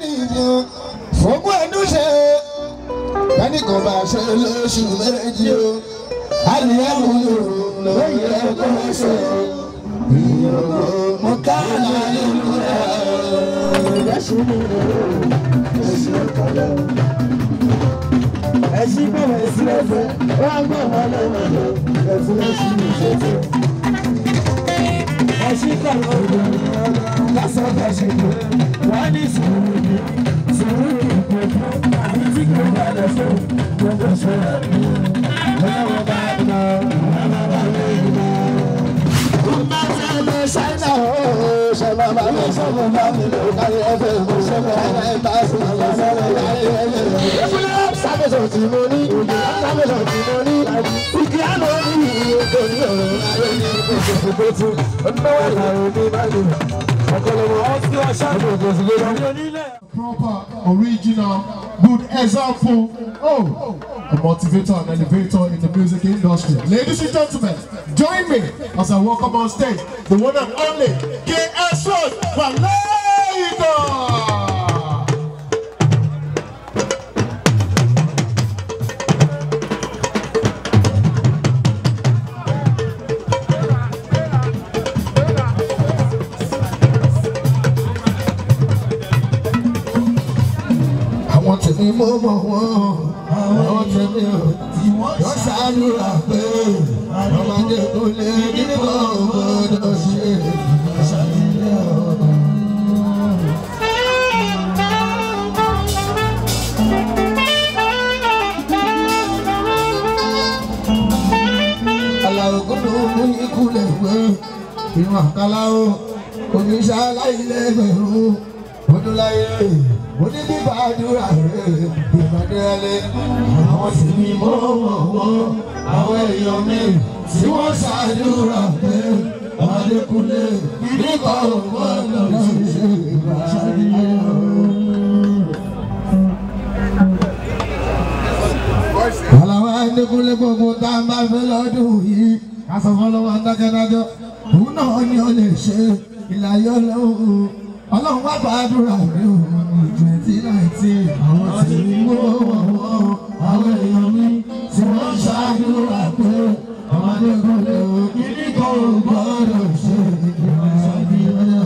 nìyí fògùn ẹdún ṣe kẹ́ni kò bá ṣe lóṣù méjì o àníyàwó lóye ẹ̀kọ́ ṣe ìyókò mo ká nínú rẹ̀ ẹ̀ṣin ọ̀kadà ẹ̀ṣin bẹ̀rẹ̀ sílẹ̀ fẹ́ wọ́n gbọ́ wọn lọ́wọ́ ẹ̀fún ẹ̀ṣin ìṣẹ̀fẹ̀ ẹ̀ṣin kọ̀ọ̀kan ọ̀gbọ̀n lásán ẹ̀ṣin kọ̀ wọ́n ní sùúrù ìpẹ̀fọ́ àbí tí kò bá lọ fún gbogbo ṣẹlẹ̀ ọlọ́wọ́ bá lọ ọlọ́wọ́ lẹ́yìn lọ. wọ́n bá tẹ́ lọ ṣáínà ooo ṣẹlẹ̀ bá lọ sọ́kùn bá mi lò kárí ẹ̀fẹ̀ mo ṣẹlẹ̀ ẹ̀ bá sùn lọ sọ́kùn kárí ẹ̀fẹ̀. ìfúnná sábẹ̀sọ̀ tí mo ní sábẹ̀sọ̀ tí mo ní ìkí àná ní ìyókò ní ọ̀rọ̀ ayé ní ìgbésẹ̀ ọ̀nàwọ̀ làwọn ní báyìí ọ̀kọ̀lọ̀wọ̀ ọ̀sìn ọ̀ṣà proper, original, good example. Oh, a motivator and elevator in the music industry. Ladies and gentlemen, join me as I welcome on stage the one and only KS1 Malaika. Tèmi mo mọ̀ wọ́n, àwọn tèmi ò tí wọ́n ṣàdúrà pé ọmọdé kò lè kíni kò gbọdọ̀ ṣe ṣàtìlẹ́ ọ̀nà. Àlàó kúndùn mú ikú lè gbé ìwọ̀n àkàlà o, oníṣẹ́ aláìlẹ́gbẹ̀rún ọdún láyé. Mo ní bí bàdúrà rẹ̀ ìbàdẹ́lẹ̀ àwọn sì ní mọ́wọ́wọ́ àwọn èèyàn mi tí wọ́n ṣàdúrà pé Adékúnlé nípa ọ̀gbọ́n náà ṣe ìbàdíyẹ. Àlàó Adékúnlé gbogbo tá a máa fẹ́ lọ́dún yìí ká sọ fọ́lọ́wọ́ adákẹ́dájọ́ òun náà ni ó lè ṣe ìlàyé ọlọ́run ọlọ́run wá gbàdúrà mi ò. 2019 àwọn tí mo wọ̀ àwọn èèyàn mi tí wọ́n ṣàdúrà pé ọmọdé kò lè kíní kò gbọ́dọ̀ ṣe ìgbìmọ̀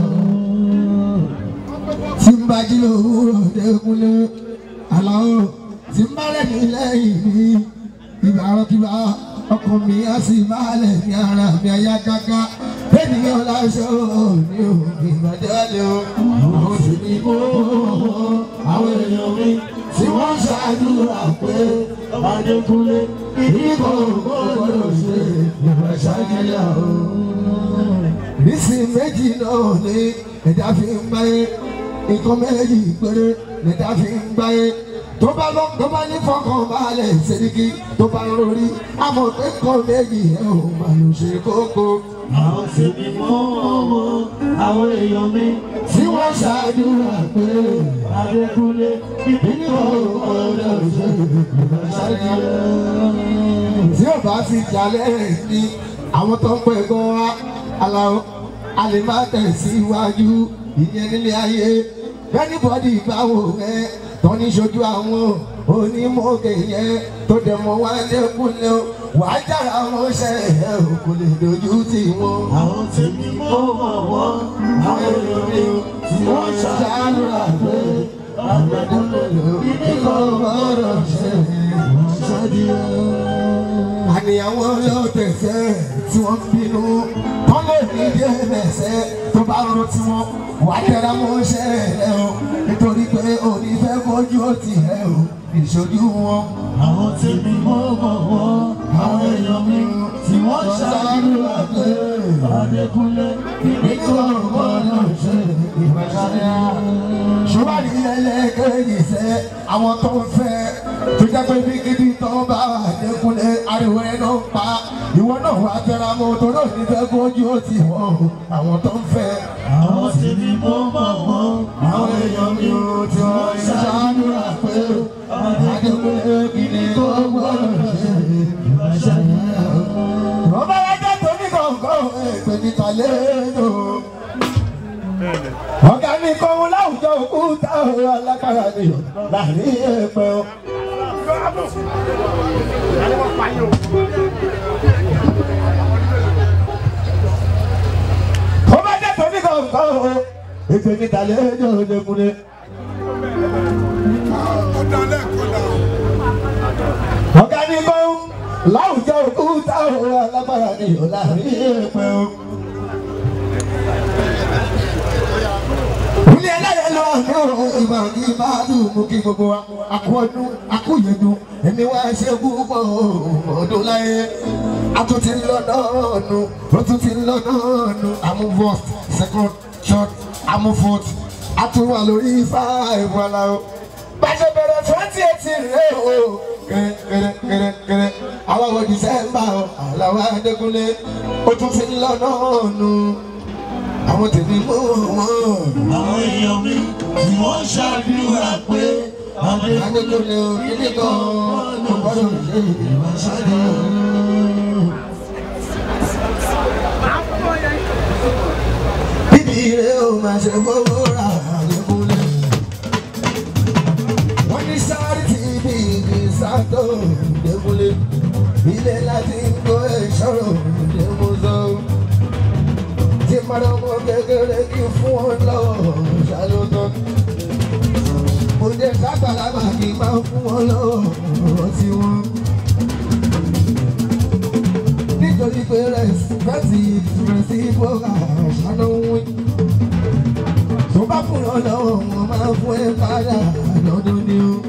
tí ń bá jí lówùúrọ̀ Dékúnlé Àlàó tí ń bá lẹ́yìn lẹ́yìn mi ìbárọ̀kíbá ọkọ mi á sì máa lẹ̀ ní ara mi ayá gágá ènìyàn láṣọ ní òkè ìbàdàn o àwọn sì ní kó àwọn èèyàn mi tí wọ́n ṣàdúrà pé Adékúnlé ìdíkò gbọ́dọ̀ ṣe ìwàṣàgìlà o. nísìnyí méjì náà ni ẹ̀dá fi ń gbáyé nǹkan méjì péré lẹ̀dá fi ń gbáyé tó bá ní fọkàn balẹ̀ Sẹ́ríkì tó bá ń rorí àmọ́ pé kọ́ méjì ẹ̀ ò máa lò ṣe kókó. àwọn sì ní mọ́ àwọn èèyàn mi tí wọ́n ṣàdúrà pé Adékúnlé ìdíkò gbọ́dọ̀ ṣe ìbàṣàgìlà. tí ò bá fi jalè ní àwọn tó ń pẹ́ gan wa Àlàó a lè má tẹ̀síwájú ìyẹn nílé ayé anybody báwo ẹ tó ní ṣojú àwọn onímọ̀ọ́kẹ́ yẹn tó dẹ̀ mọ́ wá Adékúnlé o wàá jára wọn ṣe ẹ ò kò lè dojú tì wọ́n. àwọn tèmi mọ́ wọ́n àwọn èèyàn mi tí wọ́n ṣàdúrà pé Adékúnlé ìdíkò gbọ́dọ̀ ṣe ìṣàdíyẹ. àníyàwó yóò tẹ̀sẹ̀ tí wọ́n bínú wọ́n lè ní dé mẹ́sẹ̀ tó bá rọ tí wọ́n wà á tẹ̀ra mọ́ ṣe ẹ̀ o nítorí pé òní fẹ́ bójú ó ti ẹ̀ o ìṣojú wọn. àwọn tèmi mọ́ wọ́n àwọn èèyàn mi tí wọ́n ṣàdúrà pé Adékúnlé ìdíkò gbọ́dọ̀ ṣe ìbàṣàgìlà. ṣùgbọ́n ẹlẹ́kẹ̀ẹ́jì sẹ́ àwọn tó ń fẹ́ tó jẹ́ pé bí kíbi tó bá Adékúnlé ariwo ẹ̀ ló ń pa ìwọ náà wà á tẹra mọ́ tó náà ní fẹ́ bójú ó ti wọ́n àwọn tó ń fẹ́. àwọn sì ní mọ́ wọ́n àwọn èèyàn mi ò tí wọ́n ṣàdúrà pé Adékúnlé ìdíkò gbọ́dọ̀ ṣe ìbàṣàgìlà. ọba ẹjẹ tó ní kọ̀ọ̀kan èpè níta lẹ́nu ọ̀gá mi kọ́ wọn láwùjọ òkúta alágbára ni láàrin ẹ̀pẹ́ o. Ó bá jẹ́ tòmí kankan o, ètò ìtàlẹ́ ẹjọ́ òdekùnrin. Ọ̀gá ni mo láwùjọ òkúta o, alágbára ni láàrin ẹ̀pẹ́ o. Ilé ẹlẹ́yẹ lọ ìmọ̀ kí máa dùn mú kí gbogbo wa akọ́dún akúyẹ̀dùn ẹ̀mí wá ṣe púpọ̀ ọdún láyé. A tún ti lọ náà nù, ó tún ti lọ náà nù. Àmú first, second, third, àmú fourth. A tún wà lórí 5 wàlá o. Bàṣẹ bẹ̀rẹ̀ 2018 rẹ̀ o. Kẹ̀rẹ̀. Àwọn ọmọ December o, àlàwọ̀ Adékúnlé. Ó tún ti lọ náà nù. Àwọn tèmi mú wọn. Àwọn èèyàn mi tí wọ́n ṣàdúrà pé Adékúnlé o, kíní kan mo gbọ́dọ̀ ṣe ìwàsálẹ̀ o. Bíbí rẹ̀ o máa ṣe fowó ra Adékúnlé. Wọ́n ní sáré tí bí ibi sátó Adékúnlé. Ilé láti ń gbọ́ ìṣòro Adémúsọ. Tí màdà ọmọ kékeré kí fún wọn lọ ṣàlùtọ́. Mo dé kágbàlagbà kí n máa fún wọn lọ ọtí wọn. Nítorí pé rẹ̀sì bọ́gà ṣáná wí. Tó bá fún wọn lọ́wọ́ wọn máa fún ẹ padà lọ́dún ni o.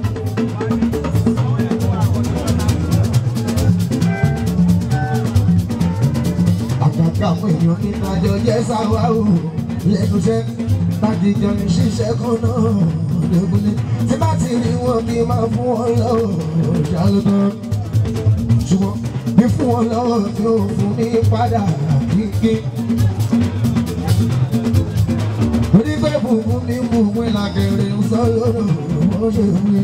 Àwọn èèyàn nínú àjọ jẹ́ sáwá o lẹ́nu iṣẹ́ láti jọ ní ṣiṣẹ́ kan náà lẹ́gbẹ̀lẹ́ tí bá ti rí wọn bí máa fún wọn lọ́wọ́ ṣàlùtọ́ ṣùgbọ́n bí fún wọn lọ́wọ́ tí ó fún ní padà kíkí. Torí pé bùkún ní bùkún ìlàkèrè ń sọ lọ́rọ̀ wọ́n ṣe wí.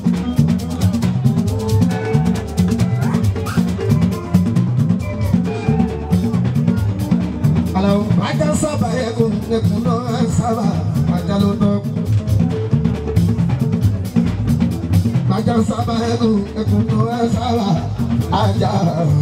Maja saba ekun no saba maja lo do. Maja saba ekun no saba aja.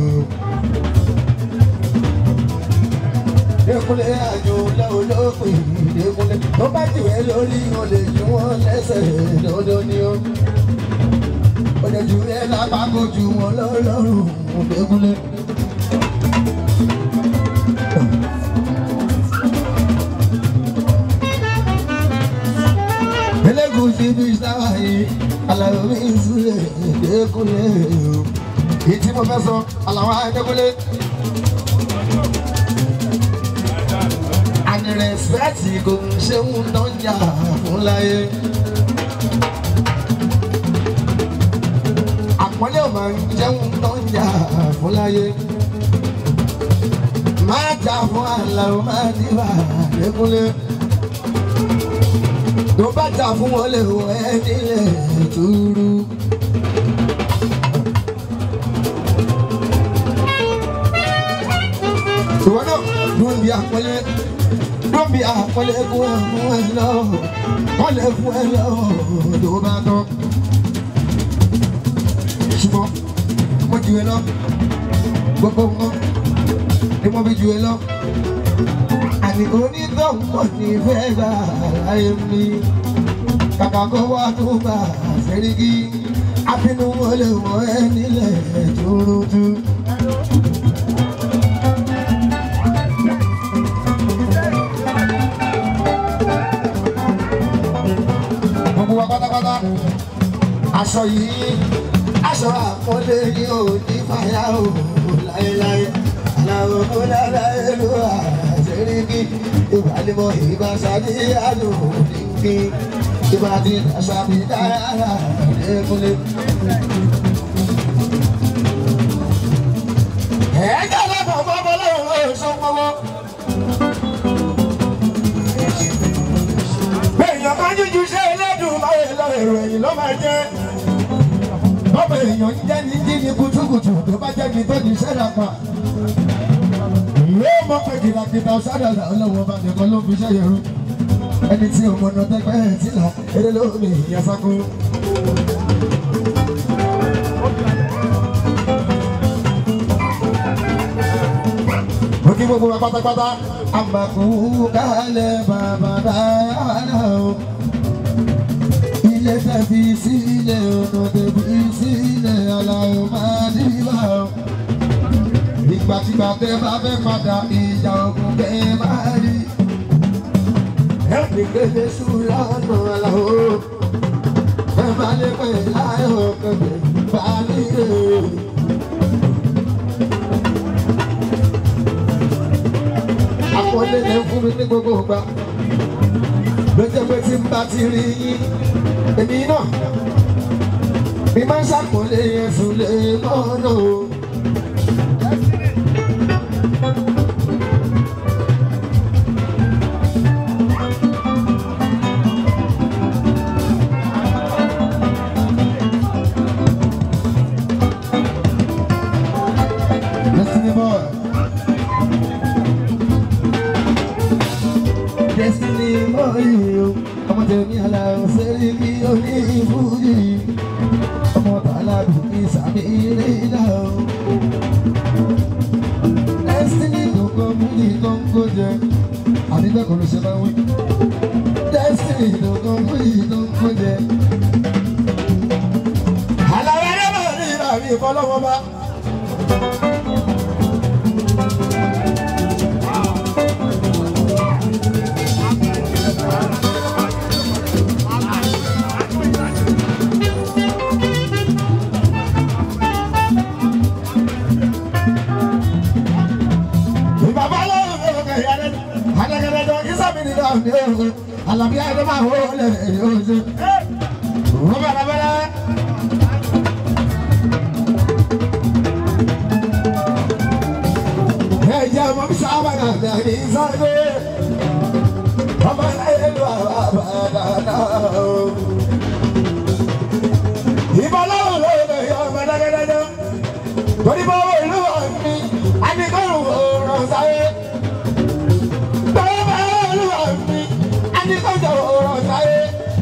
Dekule ajo la olopin dekule tó bá jiwe lórí o lè ju wọn lẹ́sẹ̀ dodo ni o. O lè ju e la pa ko ju wọn lọ́rùn dekule. Ibi ìsáwà yìí, Àlàó mi ìsúlẹ̀ Adékúnlé o. Èyí tí mo fẹ́ sọ, Àlàó Adékúnlé. Àní rẹ̀spẹ̀tì kò ń ṣe ń dánjà fún láyé. Àpọ́nlé ò máa ń jẹ́ ń dánjà fún láyé. Máa jà fún Àlàó máa dìbà Adékúnlé. Tó bá jà fún wọn lè wọ ẹ nílẹ̀ túrú. Ìwọ náà dùn bí àpọ́nlé kú fún ẹ lọ. Wọ́n lè fún ẹ lọ tó bá tọ́. Ṣùgbọ́n mo jù ẹ lọ. Gbogbo nǹkan ni mo fi jù ẹ lọ. Àní onítọ̀hún ní fẹ́ gbà láyé mi. Kàkà kó wá tó gbà Sẹ́ríkì. Àfinú wọlé wọ ẹ nílẹ̀ túrútú. Gbogbo wa pátápátá. Aṣọ yìí, aṣọ àpọ́nlé yìí ò ní fàyà o láéláé. Àlàó kó láláé ló wà. Sẹ́ríkì ìbálẹ̀mọ́ ìbáṣadé àlòdìgbì ìbàdí àṣàbí dára Adékúnlé. Ẹ̀ẹ́dẹ́ lọ́pọ̀ fọ́fọ́ lọ́wọ́ ìṣọ́pọ̀wọ́. Èèyàn máa ń jújú ṣe ẹlẹ́dùn máa lọ èrò ẹ̀yìn ló máa jẹ́. Bọ́bọ̀ èèyàn jẹ́ ní jí ní kùtùkùtù tó bá jẹ́ ní tó ní ṣẹ́dá pa. Yóò mọ̀ pé kìlàkìtà ṣáàdà ọlọ́wọ́ bá nìkan ló fi ṣẹ́yẹ̀ rú. ẹni tí ọmọ náà tẹ́gbẹ́ tí là eré lómi ìyàsákú. mo kí gbogbo wa pátápátá àmàkù kálẹ̀ bàbá dáadáa o. ilé tẹ̀bí sílẹ̀ ọ̀nà tẹ̀bí sílẹ̀ aláwọ̀ máa dìbà o. ìgbàkigbà tẹ́ bá fẹ́ padà ìjà ogun bẹ́ẹ̀ máa rí. ẹ̀ẹ́dì kéde sùúrù lọ́nà aláwọ̀ ẹ máa lè pẹ́ láyọ̀ kẹ̀kẹ́ bá nílé. àkọlé lè fún mi ní gbogbo ìgbà lọ́jọ́ pé tí n bá ti rí yín èmi náà mi máa ń ṣàkọlé ẹ̀sùn lè mọ́nà o. Destiny boy. Destiny boy, ọmọ tẹ̀mí aláwọ̀ sẹ́rí kí o ní ìfújì. Ọmọ tààlà bìí sàmì ilé ìdá o. Destiny tó kọ́ múlì tó ń kó jẹ. Àbíbẹ̀ kò ló ṣe máa wí. Destiny tó kọ́ múlì tó ń kó jẹ. Àlàyé ẹ̀rọ náà ní ìlànà ìfọlọ́wọ́ bá. Alabi ayé máa wó lè oṣù. Wọ́n bẹ̀rẹ̀ bẹ̀rẹ̀. Ẹ̀jẹ̀ mọ̀ bí sábà náà ní sáré. Ọmọ ayé ló àbá dáadáa. Ìbọn lọ́wọ́ ló lè yọ ọmọ dáadáa. Torí bọ́ wọ ìlú ọ̀mí, a ní kó rọ̀ sáré. Kọjá ọ̀rọ̀ sáyé,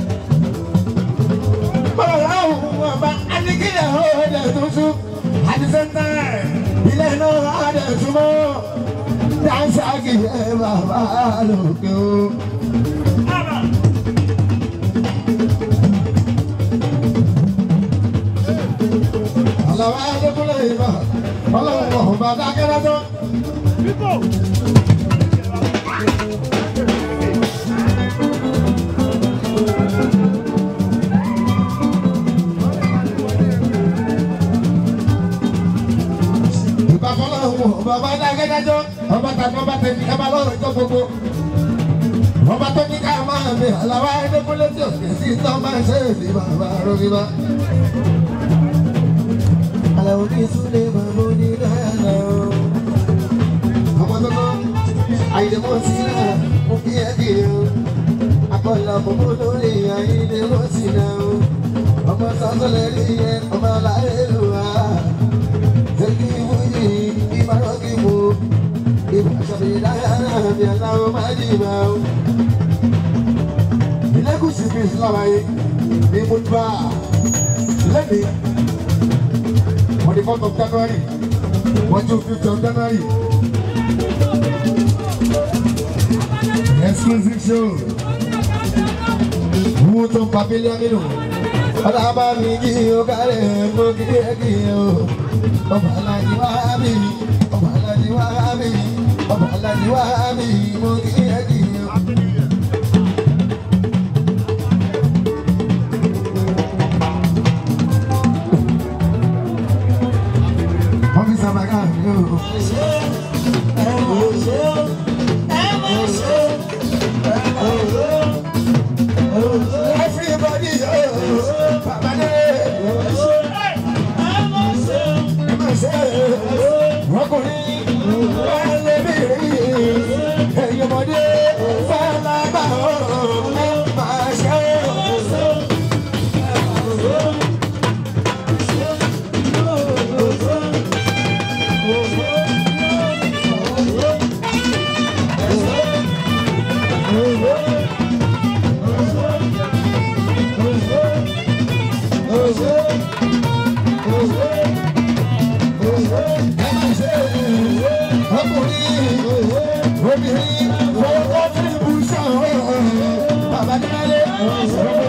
bọ́lá òun ọba adigunlẹ̀ ọ̀dẹ̀ tuntun, àdìsẹ́ńtà ilé náà àdẹ̀ túmọ̀, dáńsá kìí bàbá lókè o. Àlàwọ̀ Adékúnlé ìbá, ọlọ́run ọba dákẹ́rẹ́ tó. Bàbá dákẹ́dájọ́, ọba tàbí ọba tẹ̀lé ẹ máa lọ́rọ̀ ìjọ gbogbo. Ọba tó ní ká máa bẹ Àlàwọ̀ Adékúnlé tí ò kì í sí tán máa ṣe èsì bàbá Rọ́gíbá. Àlàó ní Súlé bàbá onídàáná o. Ọmọ tó kọ́ àyèmọ́ sí náà mú kí ẹ kì í o. Akọ̀là bòbó lórí àyèmọ́ sí náà o. Ọmọ sọ́sọ́lẹ̀ rí ẹ ọmọ aláyé lù wá. Tẹ́lifí wúyì ìmọ̀ràn mo ìbáṣọ̀bí dáhàrá mi aláwọ̀ máa dì máa o. Ilé-Ẹ̀gúsì fi ìsìlára yìí ní Mùtúbà lẹ́nìí. On the 4th of January, 5th of January. Exclusive show. Muto Pavilion nínú. Ọlọ́ba mi kí o kárẹ̀ mo kí ẹ kí o. Ọba Alájí wá mi, ọba Alájí wá mi, ọba Alájí wá mi, mo kí ẹ kí o. Officer Maga mi o. Everybody, Baba de.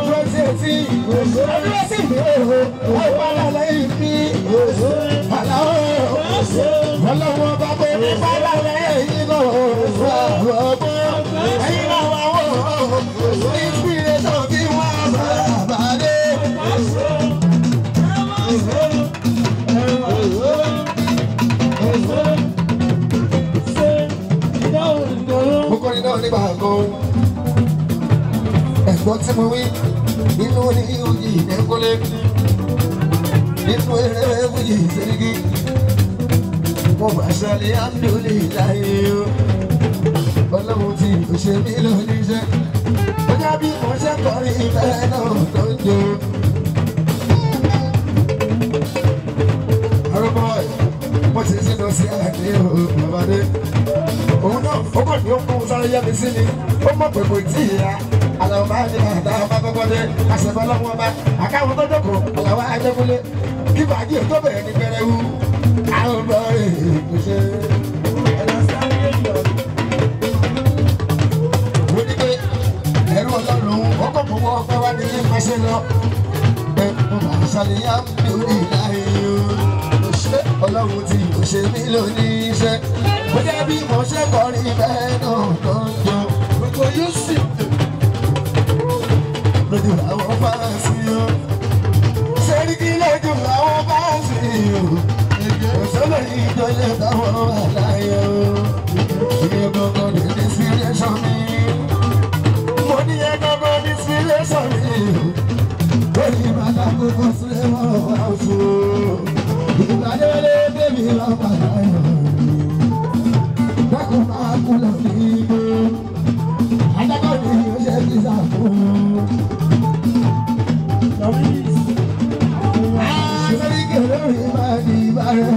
2018 ẹgbẹ́ sì ní ọ̀pọ̀lọpọ̀ lẹ́yìn mi aláwọ̀ ọlọ́wọ́ bá pé ní bàbá lẹ́yìn náà ọgbọ́n ẹ̀yìn náà wà wọ́n inspiration kí wọ́n bá dé. mo kọrin náà nígbà kan ẹ̀gbọ́n tí mo wí nínú ní oyè ìdẹ́kọ́lé nínú eré oyè ìṣèlérí mo bá ṣàlẹ̀ àmúlò láyé o ọlọ́run tí kò ṣe mí lóníṣẹ́ ó já bí mo ṣe kọrin ìfẹ́ náà tó ń jó. arúgbó mo ti ṣe lọ sí àlàyé o bàbá dé òun náà ó kàn ní ó kún sáré yá mi sí ni ó mọ̀ pé kò tí ì ya àlọ́ máa ní bàtà ọba kọ́kọ́ dé àṣẹ̀fọ́ lọ́wọ́ ọba àkáwọn tó jókòó àlàwọ̀ ajẹ́kúnlé kí bàájì tó bẹ̀rẹ̀ ní pẹrẹwu àwọn ọmọ rẹ̀ kò ṣe. mo ní pé ẹ̀rú ọlọ́run ọkọ̀ fọwọ́ ọpẹ́ wá ní ilé máṣẹ́ lọ ẹ mo máa ṣàlìyá lórí láyé o ọlọ́run tí kò ṣe mí lónìí iṣẹ́ mo jẹ́ bí mo ṣe kọrin bẹ́ẹ̀ náà tó ń jọ gbogbo yóò sì lójú àwọn fáǹsì o Sẹ́ríkì lójú àwọn fáǹsì o òṣèlú ìjọyẹ táwọn àlàyé o ìyẹn gbọ́ngàn ní inspiration mi mo ní yẹn gbọ́ngàn ní inspiration mi lórí bàtà gbogbo sílẹ̀ wọ́n wá oṣù ìgbàlélé bébí lọ́pàá láyọ̀ dákun máa kú lọ ní igbó adájọ́ ni ó ṣe kí sàkóso. Sẹ́ríkì lórí máa di ìbárẹ̀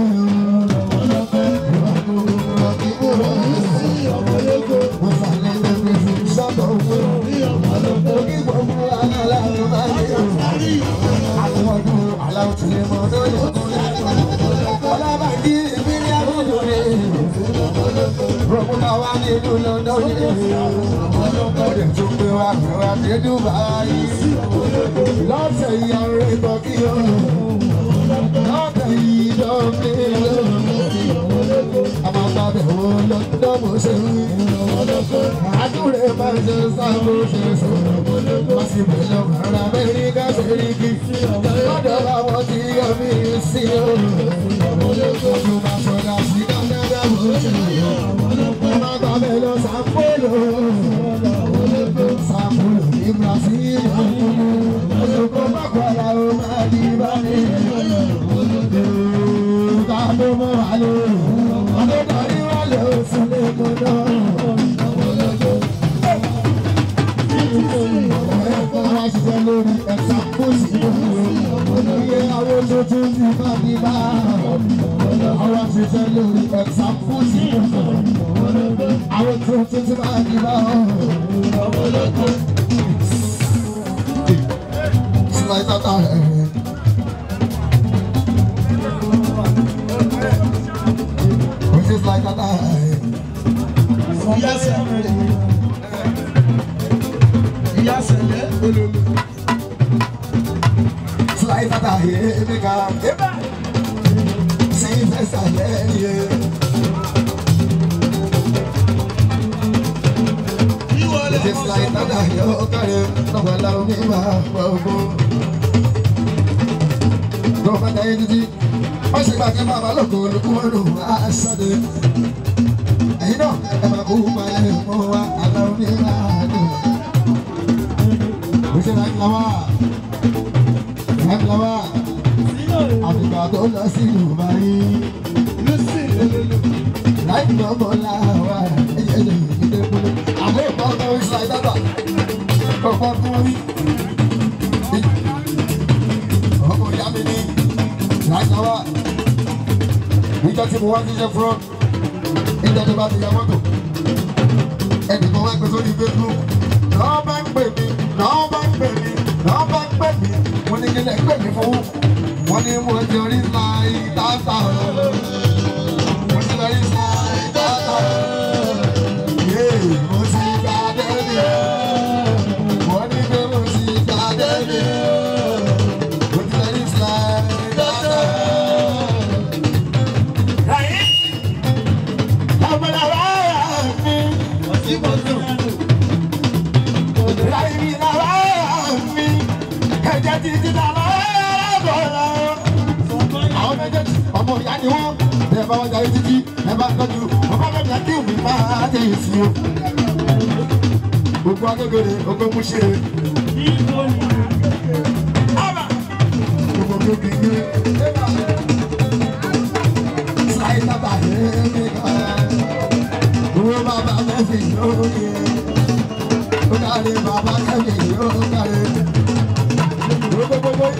mo sàlẹ̀ lẹ́gbẹ̀ẹ́ fún sọ́tọ̀ owó òkè gbogbo aláàlú máa ń lé àwọn ọdún aláwọ̀ tí lè mọ lórí ọlọ́bàdì ìbílẹ̀ àbúrò rẹ̀ rọ̀mùtà wà nínú lọ́dọ̀ yìí ọdẹ tó gbé wa gbé wa dé Dubai lọ́sẹ̀ yìí ọ̀rẹ́ ìtọ́kí o lọ́sẹ̀ yìí dọ́gbé àmàgbàbẹ̀ wo lọ́dọ̀ mo ṣe wí àdúrà máa ṣe sábò ṣe sọ̀rọ̀ wọ́n sì bẹ̀rẹ̀ ọ̀rọ̀ Amẹ́ríkà Sẹ́ríkì lọ́dọ̀ àwọn tí yọ mí sí o ọdún máa sọ̀rọ̀ sí Canada mo ṣe àmàgbàbẹ̀ lọ sàpolo sàpolo ní Brazil ọ̀ṣọ́kọ bàbá o máa di báyìí ká tó mọ́ wà lóru ọdún kan ní wà lè oṣù lè kó náà. Àwọn ṣiṣẹ́ lórí ẹ̀ka pósì iye àwọn tuntun ti bá bí bá. Àwọn ṣiṣẹ́ lórí ẹ̀ka pósì àwọn tuntun ti bá bí bá. Síláì tata rẹ̀. Which is like tata rẹ̀. Slide that I hear me go. Same as I let you. Just like that I hear you. No one love me, my brother. No one day I say back in my local, I said it. You know, I'm a woman, I love me, I like Lawa, Africa tó lọ sí Dubai. Like Bobo Lawa, ẹ̀yẹ́ lè fi dé kúlé. Àbẹ̀ ìpàdé ìṣàì dábà, ọ̀pọ̀ tó rí. Ọkọ̀ ìyá mi ní Like Lawa. Níjọ́ tí mo wá sí Chevron, níjọ́ tó bá ti ya mọ́tò. Ẹnì kan wá gbé sórí Facebook. Lọ́ọ́ bá ń pè mí, lọ́ọ́ bá ń pè mí, lọ́ọ́ bá ń pè mí. Mo ní kílẹ̀ pè mí fún. Wọ́n ní mo ti rí láì dáta. Mo ti rí láì dáta. Mo ti gbàdé ni. Wọ́n ní pé mo ti gbàdé ẹ̀jẹ̀ ti ti ta lọ àwọn méjèèjì ọmọ ìyá ni wọ́n ẹ bá wọn jayé títí ẹ bá tọ́jú ọkọ mẹ́ta kí omi máa dé sí o. gbogbo agbègbè ogun mú ṣe. gbogbo kékeré sáyé tábà yẹn owó bàbá mẹ́fì yóò yẹ ó kárí bàbá kẹ́mi yóò kárí gbogbo.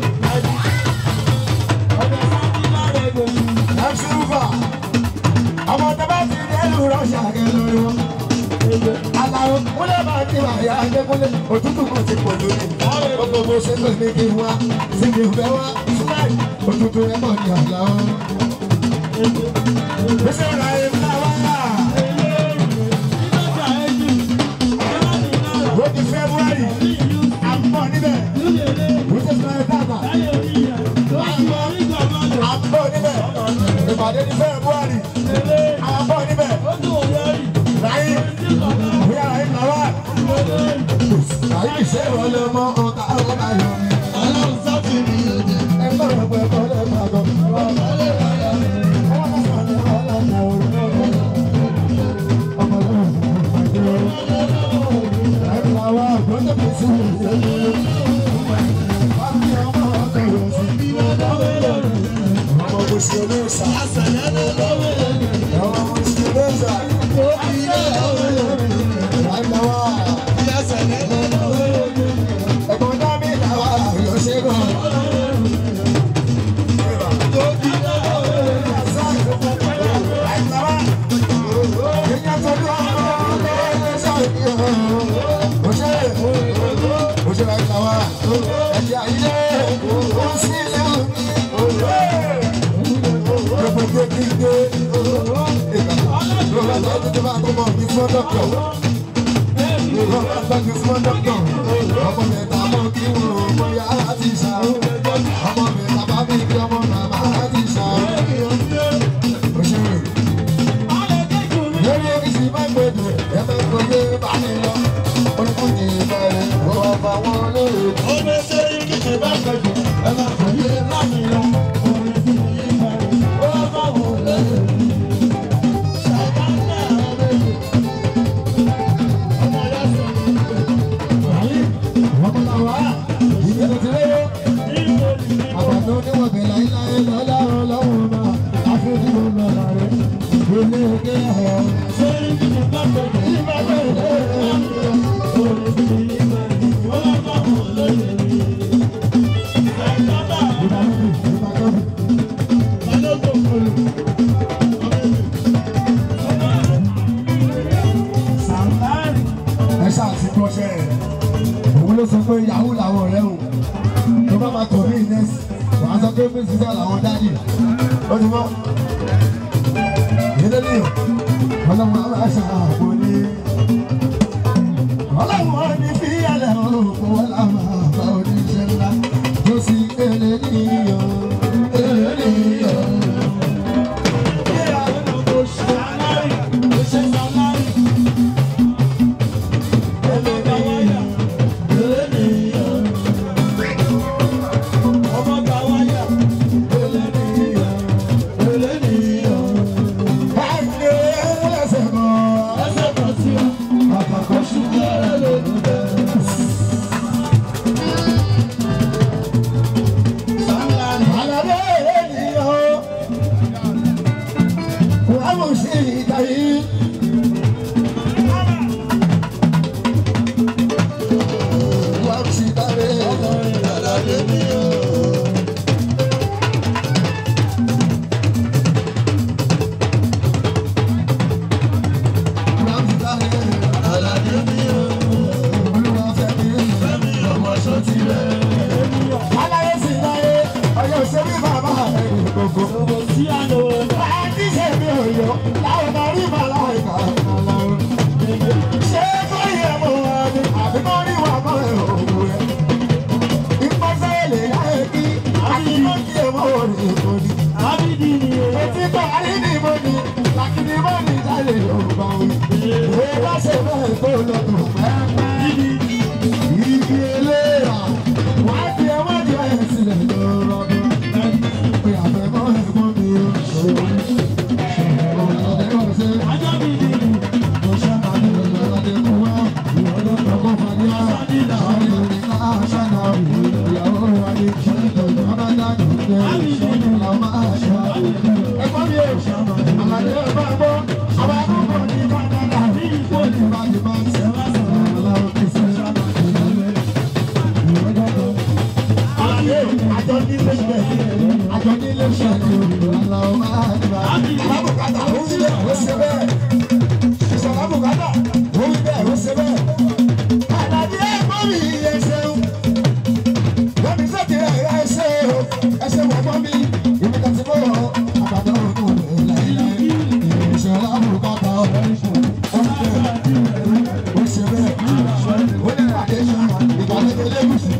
Ẹ̀ṣùfà àwọn ọ̀dọ́ bá ti rí ẹlù rọ́ṣà kẹlẹ́ wọn. Àlàó kúlẹ̀ máa ti wà yá Adékúnlé òtútù kan ti pọ̀ lórí. Gbogbo bó ṣe pè mí kí n wá sí mi ò fẹ́ wá síláì òtútù rẹ̀ pọ̀ ní Àlàó. Bísí ọ̀la ẹ̀ ń bá wá. Ó di February àpọ̀ níbẹ̀. Ó ti sọ ẹ̀ dábàá. Àpọ̀ níbẹ̀. Ìpàdé ní February. Àpọ̀ níbẹ̀. Ráyé. Bóyá ráyé ń lọ́wọ́. Ráyé ṣe ìrọ̀lẹ́ mọ́ ọ̀tá ọ̀tá yọ. Ọlọ́run sọ́ọ̀tì mi òde. Ẹgbẹ́ rẹ̀ pẹ̀ kọ́ lẹ́ pàgọ́. Ṣé àjọ nílé ṣẹlẹ̀ àlọ́ máa gbà. Alábùkátà ó wí bẹ́ẹ̀ ó ṣe bẹ́ẹ̀. Ìṣọ̀lá bùkátà ó wí bẹ́ẹ̀ ó ṣe bẹ́ẹ̀. Àlàbí ẹ̀gbọ́n mi ẹ ṣeun. Lọ́bí sọ́kì ẹ ṣe o. Ẹ ṣe wọ̀ fún mi. Ibi kan ti bọ̀ àbàdàn òkun láíláí. Ìṣọ̀lá bùkátà ó wí bẹ́ẹ̀ ó ṣe bẹ́ẹ̀. Ó ní àdéhùn ìgbàlódé lẹ́gùsì.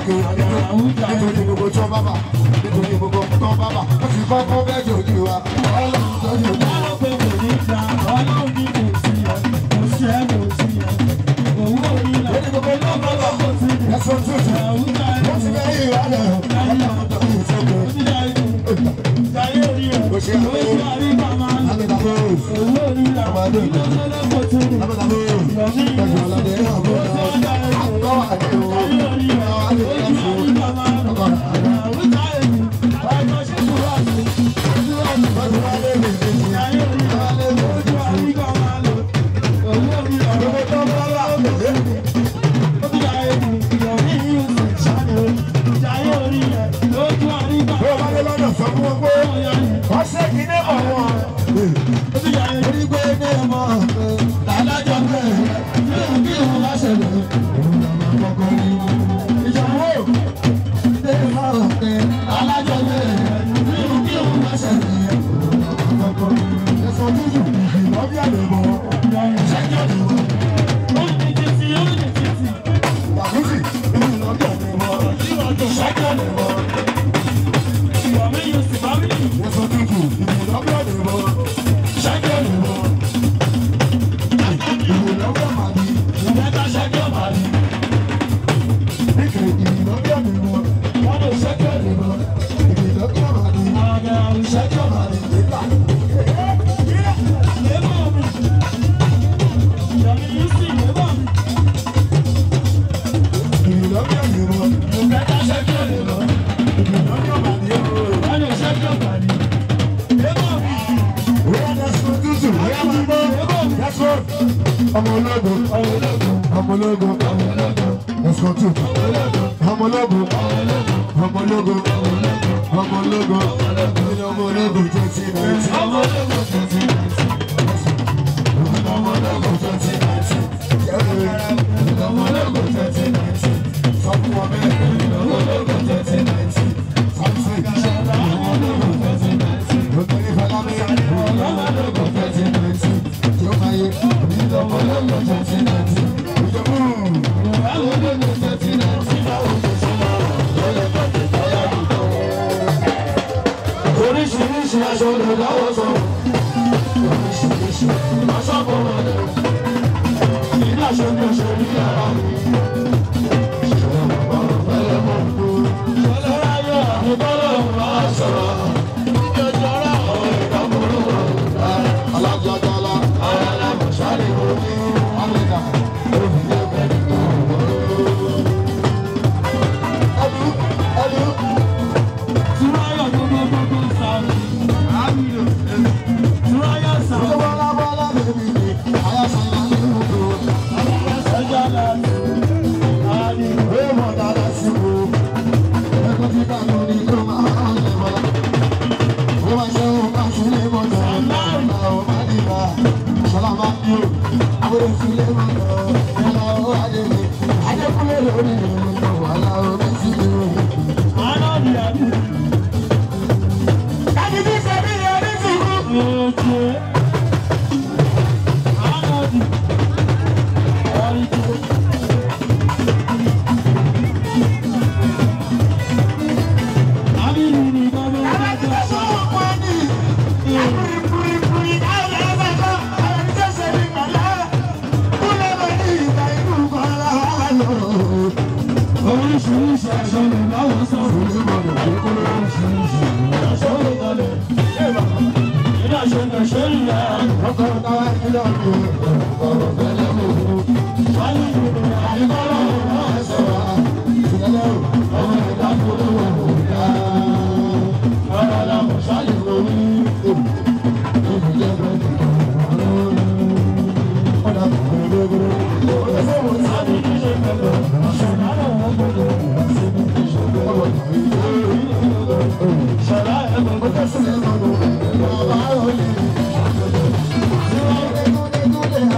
nítorí gbogbo tó bábà nítorí gbogbo tó bábà ó ti kọ́ kọ́ bẹ́ẹ̀ jòjì wa ọlọ́run tó jòjì wa. ọlọ́run ní kò sí ẹ kò sí ẹ kò sí ẹ owó onílà gbogbo tó bábà ẹ̀sọ́ tuntun ó ti bẹ́ẹ̀ yí wa lẹ̀ ọlọ́run tó yìí tó kọ́. jayé orí ẹ ó ṣe àwọn ojú àríkà máa ń lò owó onílà ìlọsọlọ́pọ̀ tó ní ìyọ̀mí ọlọ́dẹ náà bó lọ àgbọ̀ wà ní o. jayé orí ẹ ojú àríkà máa ń lò àwùjá èmi ọjọ́ ṣe tó wà ní ojú àríkà jayé orí ẹ ojú àríkà máa ń lò owó onílà gbogbo tó bábà ojú àríkà ìyọ̀mí yóò sì ṣàlẹ̀ jayé orí ẹ ojú àríkà bó bá dé lọ́dọ̀ sọ fún wọn pé wọ́n ṣe kí ní mọ̀ wọn. ojú àríkà orí pé ní ọmọ alájọ bẹ́ẹ̀ yóò kí wọn bá ṣẹlẹ̀ òun làwọn kọ́kọ́ ní. ìjọba ò ní ọmọ alájọ bẹ́ẹ̀ yóò kí wọn bá ṣẹlẹ̀ òun làwọn kọ́kọ́ ní. ẹ̀sọ́ tútù ìlọ́bí àlẹ́bọ̀ ṣẹ́jọ́ ni wọ́n. Wàhùsì ìlọ́bí àlẹ́bọ̀ ṣẹ́jọ́ ni wọ́n. ẹ̀sọ́ tútù ìlọ́bí àlẹ́bọ̀ ṣẹ́jọ́ ni wọ́n. ìlọ́bí àmàlí ṣẹ́jọ́ màlí. nígbà ìlọ́bí àlẹ́bọ̀ ṣẹ́jọ́ ni wọ́n. ìlọ́bí àmàlí ṣẹ́jọ́ màlí. ìlọ́bí àlẹ́bọ̀ ṣẹ́jọ́ ni wọ́n. ìlọ́bí àmàlí ọmọ ológun ọmọ ológun ẹ̀sùn tù ọmọ ológun ọmọ ológun ọmọ ológun nínú ọmọ ológun 2019 ọmọ ológun 2019 ọmọ ológun 2019 ọmọ ológun 2019 sọ fún wọn bẹ́ẹ̀ ọmọ ológun 2019 sọ́kùsì ọmọ ológun 2019 lókèrè fọlábí ọmọ ológun 2019 tí ó máa yẹ ọmọ ológun 2019 ìjọba ọmọ ológun 2019 báwo ló ṣe máa lọ́lẹ̀ pàtẹ́ táyà dùdọ̀. oríṣiríṣi aṣọ lè láwọ̀ sọ oríṣiríṣi aṣọ bọ̀ wọlé ilé aṣọ ní oṣù ní yàrá mi. ìṣẹ̀lẹ̀ bàbá rẹ̀ fẹ́lẹ́ mọ̀ tó ìṣẹ̀lẹ̀ ayé àbíbọ́lẹ̀ wà sọ̀rọ̀ ìjọjọ́ra ọ̀rẹ́ ìdámọ̀lú ọ̀rẹ́ alájọjọ́lá àwọn alámọ̀ṣáré orí ọ̀lẹ́dà òbílẹ̀ bẹ̀rẹ̀ tó ọdún. Túráyọ̀ gbogbo sàmì àmìlò Túráyọ̀ sàmì bọ́lá bèbí ni ayásọ̀lá ní ìlú ẹja láti àdìgbò. ìwé mọ̀ dáadáa sí wo ẹgbẹ́ tí ká lọ ní ló máa ń lè bọ́lá. ó máa ṣe òun bá tún lé mọ̀ lọ ọ̀la ò má dìbà ṣọlá máa ń bí o àbúrò tún lé mọ̀ lọ ọ̀la ó adéwé adékúnlé lórí ìrìn wàhálà omi sí i o. Ànọ́bì àdìgbò. kájí tí sẹ́mi yẹn ní sùúrù. Oje Ànọ́bì ọ̀rìjò. Àmìlì ni gbogbo ọjọ́ sọ. Oríṣiríṣi aṣọ lè láwọ̀ sọ. Oríṣiríṣi aṣọ lè lọlẹ̀. Ilé aṣọ lè ṣe é yá. Wálé ìlú àyíkọ́lọ́ wọn sọ̀rọ̀. Ọmọ ìdákòrò wọn kò dá. Ọ̀rọ̀ làwọn ṣáàlì lórí. Sábì kí ṣe pẹ̀lú. Ṣọ̀dá lọ́wọ́ gbọ́dọ̀. Ṣọ̀dá ẹ̀ gbọ́dọ̀.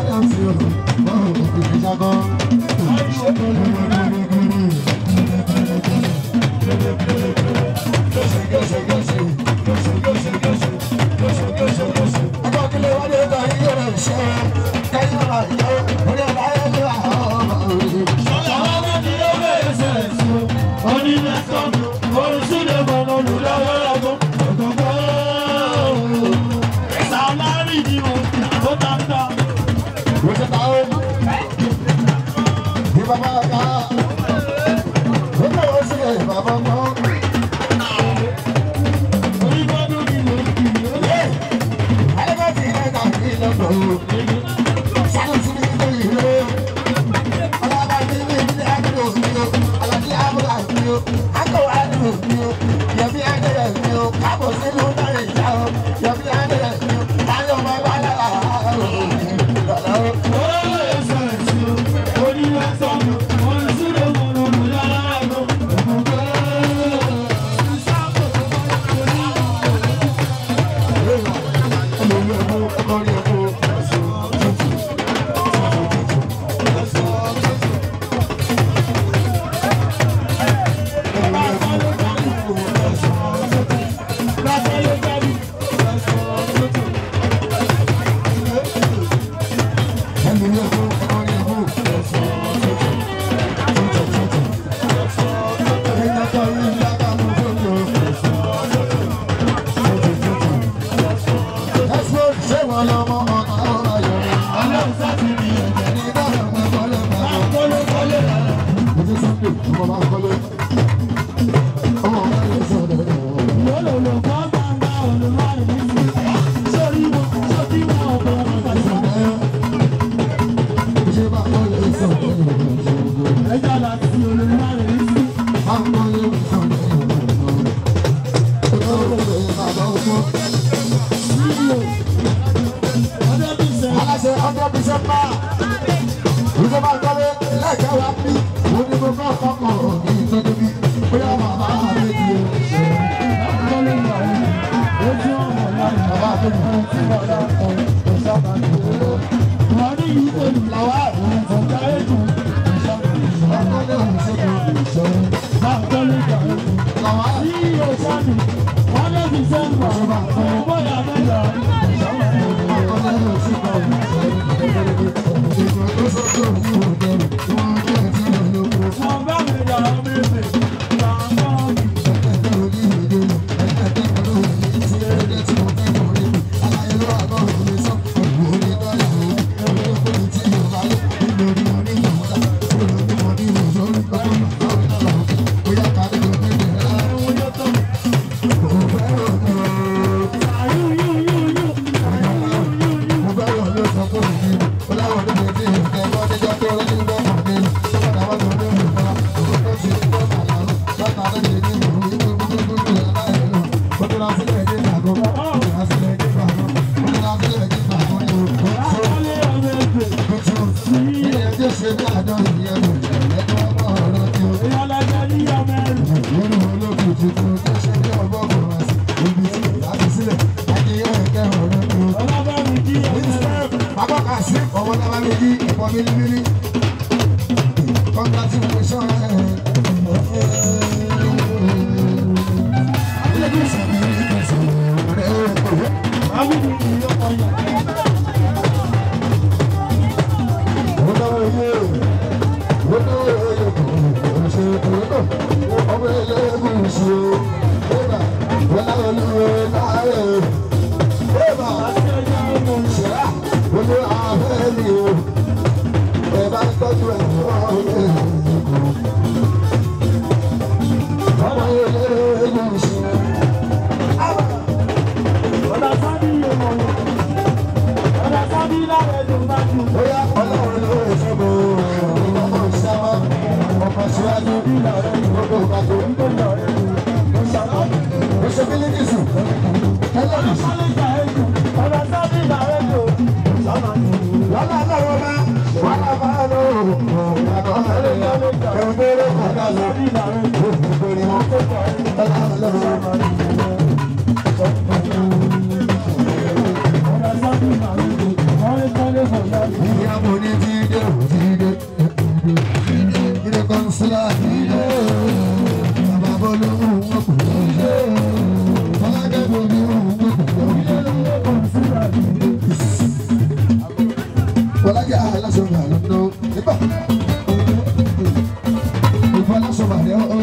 If I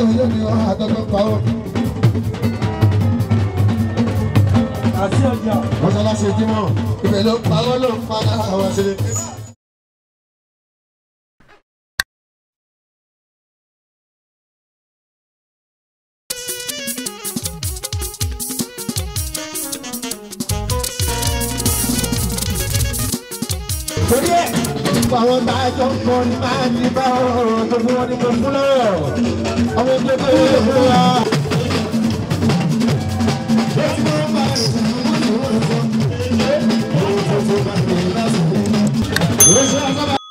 yóò ní ọ̀hún àtọ́gbọ́n pawọ́. Àti ọjà. Mọ́ṣáláṣí Jímọ̀ ibẹ̀ ló pawọ́ ló ń padà àwọn sílẹ̀. Torí ẹ̀ àwọn tá a jọ ń kọ́ ní máa ń ní bá ọ̀rọ̀ tó fún wọn ní kò fún lọ́rọ̀ àwọn tó tó yẹ fún wa. Lọ́sọ̀rọ̀